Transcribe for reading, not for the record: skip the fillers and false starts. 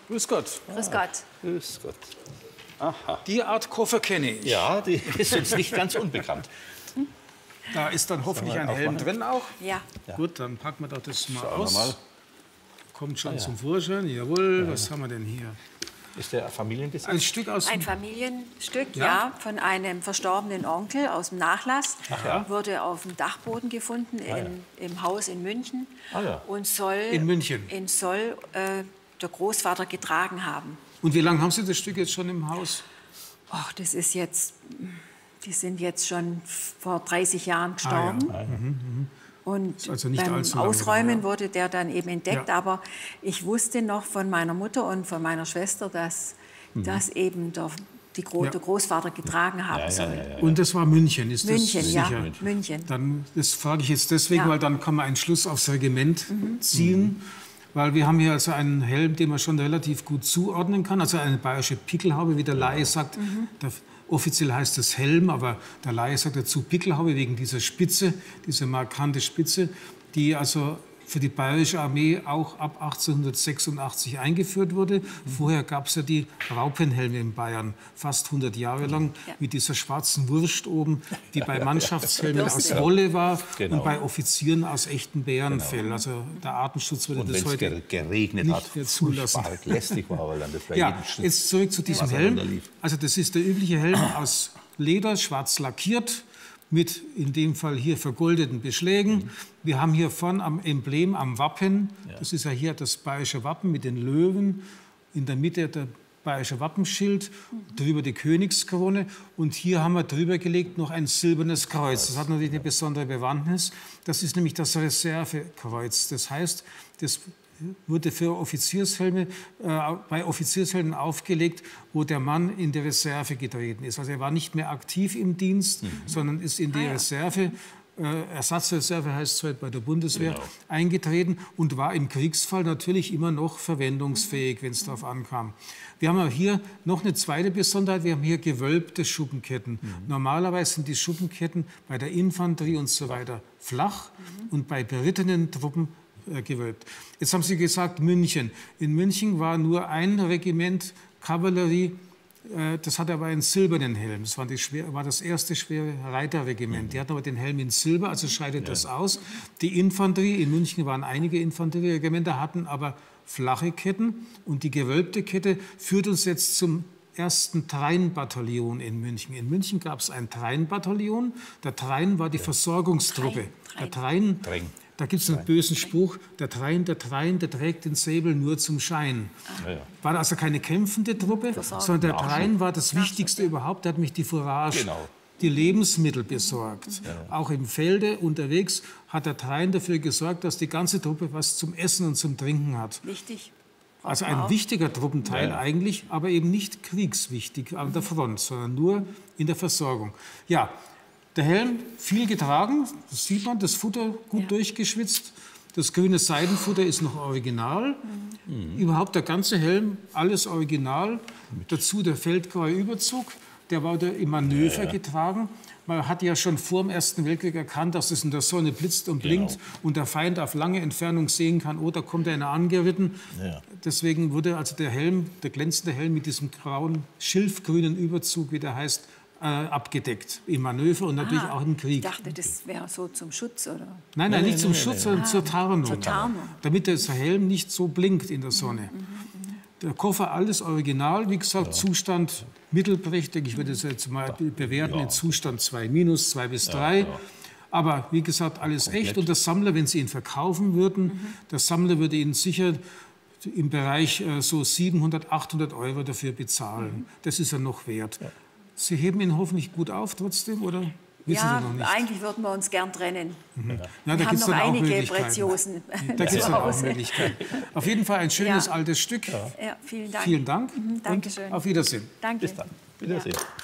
Grüß Gott. Grüß Gott. Grüß Gott. Aha. Die Art Koffer kenne ich. Ja, die ist uns nicht ganz unbekannt. Da ist dann hoffentlich ein Helm drin auch. Ja. Gut, dann packen wir doch das mal Schauen wir aus. mal. Kommt schon zum Vorschein. Jawohl, was haben wir denn hier? Ist der Familienbesitz? Ein Stück aus Ein Familienstück, Ja? ja, von einem verstorbenen Onkel aus dem Nachlass. ja. Wurde auf dem Dachboden gefunden im Haus in München. Ah, ja. Und soll, In München. Der Großvater getragen haben. Und wie lange haben Sie das Stück jetzt schon im Haus? Ach, das ist jetzt, die sind jetzt schon vor 30 Jahren gestorben. Und also nicht beim allzu lange, Ausräumen ja. wurde der dann eben entdeckt. Ja. Aber ich wusste noch von meiner Mutter und von meiner Schwester, dass das eben der Großvater getragen haben soll. Und das war München, ist München, das ja, sicher? München. Dann, das frage ich jetzt deswegen, Ja. weil dann kann man einen Schluss aufs Regiment ziehen. Weil wir haben hier also einen Helm, den man schon relativ gut zuordnen kann. Also eine bayerische Pickelhaube, wie der Laie sagt. Offiziell heißt es Helm, aber der Laie sagt dazu Pickelhaube wegen dieser Spitze, diese markante Spitze, die also für die bayerische Armee auch ab 1886 eingeführt wurde. Vorher gab es ja die Raupenhelme in Bayern, fast 100 Jahre lang, mit dieser schwarzen Wurst oben, die bei Mannschaftshelmen aus Wolle war und bei Offizieren aus echtem Bärenfell. Also der Artenschutz würde Und das wenn heute es geregnet nicht hat, mehr zulassen. furchtbar lästig war, weil dann das bei Ja, jedem Schritt jetzt zurück zu diesem Wasser Helm. runterlief. Also das ist der übliche Helm aus Leder, schwarz lackiert, mit in dem Fall hier vergoldeten Beschlägen. Wir haben hier vorn am Emblem, am Wappen, das ist ja hier das bayerische Wappen mit den Löwen, in der Mitte der bayerische Wappenschild, drüber die Königskrone und hier haben wir drüber gelegt noch ein silbernes Kreuz. Das hat natürlich eine besondere Bewandtnis. Das ist nämlich das Reservekreuz. Das heißt, das wurde für Offiziershelme, bei Offiziershelmen aufgelegt, wo der Mann in die Reserve getreten ist. Also er war nicht mehr aktiv im Dienst, sondern ist in die Reserve, Ersatzreserve heißt es heute bei der Bundeswehr, eingetreten und war im Kriegsfall natürlich immer noch verwendungsfähig, wenn es darauf ankam. Wir haben aber hier noch eine zweite Besonderheit, wir haben hier gewölbte Schuppenketten. Normalerweise sind die Schuppenketten bei der Infanterie und so weiter flach und bei berittenen Truppen gewölbt. Jetzt haben Sie gesagt München. In München war nur ein Regiment Kavallerie, das hatte aber einen silbernen Helm. Das war das erste schwere Reiterregiment. Die hatten aber den Helm in Silber, also scheidet das aus. Die Infanterie, in München waren einige Infanterieregimenter, hatten aber flache Ketten. Und die gewölbte Kette führt uns jetzt zum ersten Treinbataillon in München. In München gab es ein Treinbataillon. Der Trein war die Versorgungstruppe. Der Trein. Da gibt es einen bösen Spruch, der Trein, der trägt den Säbel nur zum Schein. War also keine kämpfende Truppe, sondern der Trein war das Wichtigste überhaupt. Der hat mich die Fourage, die Lebensmittel besorgt. Auch im Felde unterwegs hat der Trein dafür gesorgt, dass die ganze Truppe was zum Essen und zum Trinken hat. Wichtig. Also ein wichtiger Truppenteil eigentlich, aber eben nicht kriegswichtig an der Front, sondern nur in der Versorgung. Ja. Der Helm viel getragen, das sieht man, das Futter gut durchgeschwitzt. Das grüne Seidenfutter ist noch original. Überhaupt der ganze Helm, alles original. Dazu der feldgraue Überzug, der wurde im Manöver getragen. Man hat ja schon vor dem Ersten Weltkrieg erkannt, dass es in der Sonne blitzt und blinkt und der Feind auf lange Entfernung sehen kann, oh, da kommt einer angeritten. Deswegen wurde also der Helm, der glänzende Helm mit diesem grauen, schilfgrünen Überzug, wie der heißt, abgedeckt im Manöver und natürlich auch im Krieg. Ich dachte, das wäre so zum Schutz, oder? Nein, nicht zum Schutz, sondern zur Tarnung. Zur Tarnung. Damit der Helm nicht so blinkt in der Sonne. Der Koffer, alles original, wie gesagt, Zustand mittelprächtig. Ich würde es jetzt mal bewerten in Zustand 2-, 2 bis 3. Aber wie gesagt, alles echt. Und der Sammler, wenn Sie ihn verkaufen würden, der Sammler würde Ihnen sicher im Bereich so 700, 800 € dafür bezahlen. Das ist er noch wert. Sie heben ihn hoffentlich gut auf trotzdem, oder wissen Sie noch nicht? Eigentlich würden wir uns gern trennen. Ja, da Wir haben gibt's noch dann auch einige Möglichkeiten. Preziosen. Da gibt es dann auch Möglichkeiten. Auf jeden Fall ein schönes altes Stück. Ja, vielen Dank. Vielen Dank Dankeschön. und auf Wiedersehen. Danke. Bis dann. Wiedersehen.